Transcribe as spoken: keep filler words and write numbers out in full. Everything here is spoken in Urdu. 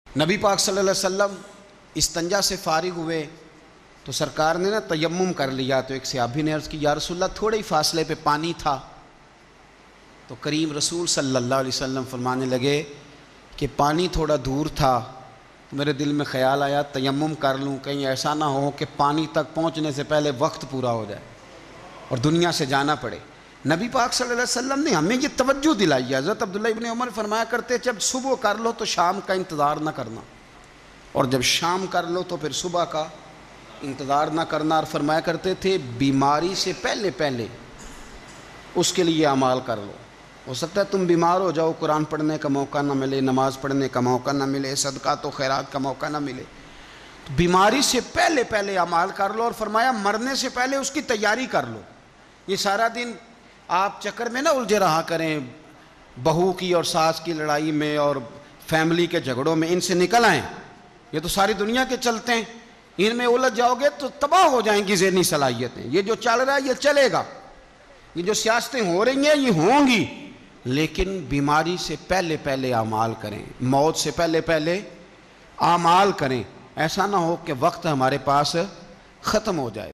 نبی پاک صلی اللہ علیہ وسلم استنجا سے فارغ ہوئے تو سرکار نے نا تیمم کر لیا، تو ایک صحابی نے عرض کی یا رسول اللہ تھوڑے ہی فاصلے پہ پانی تھا، تو کریم رسول صلی اللہ علیہ وسلم فرمانے لگے کہ پانی تھوڑا دور تھا، تو میرے دل میں خیال آیا تیمم کر لوں، کہیں ایسا نہ ہو کہ پانی تک پہنچنے سے پہلے وقت پورا ہو جائے اور دنیا سے جانا پڑے۔ نبی پاک صلی اللہ علیہ وسلم نے ہمیں یہ توجہ دلائی ہے۔ حضرت عبداللہ ابن عمر فرمایا کرتے جب صبح کر لو تو شام کا انتظار نہ کرنا، اور جب شام کر لو تو پھر صبح کا انتظار نہ کرنا، اور فرمایا کرتے تھے بیماری سے پہلے پہلے اس کے لیے اعمال کر لو۔ ہو سکتا ہے تم بیمار ہو جاؤ، قرآن پڑھنے کا موقع نہ ملے، نماز پڑھنے کا موقع نہ ملے، صدقات و خیرات کا موقع نہ ملے، تو بیماری سے پہلے پہلے اعمال کر لو، اور فرمایا مرنے سے پہلے اس کی تیاری کر لو۔ یہ سارا دن آپ چکر میں نہ الجھے رہا کریں، بہو کی اور ساس کی لڑائی میں اور فیملی کے جھگڑوں میں، ان سے نکل آئیں۔ یہ تو ساری دنیا کے چلتے ہیں، ان میں الجھ جاؤ گے تو تباہ ہو جائیں گی ذہنی صلاحیتیں۔ یہ جو چل رہا ہے یہ چلے گا، یہ جو سیاستیں ہو رہی ہیں یہ ہوں گی، لیکن بیماری سے پہلے پہلے اعمال کریں، موت سے پہلے پہلے اعمال کریں، ایسا نہ ہو کہ وقت ہمارے پاس ختم ہو جائے۔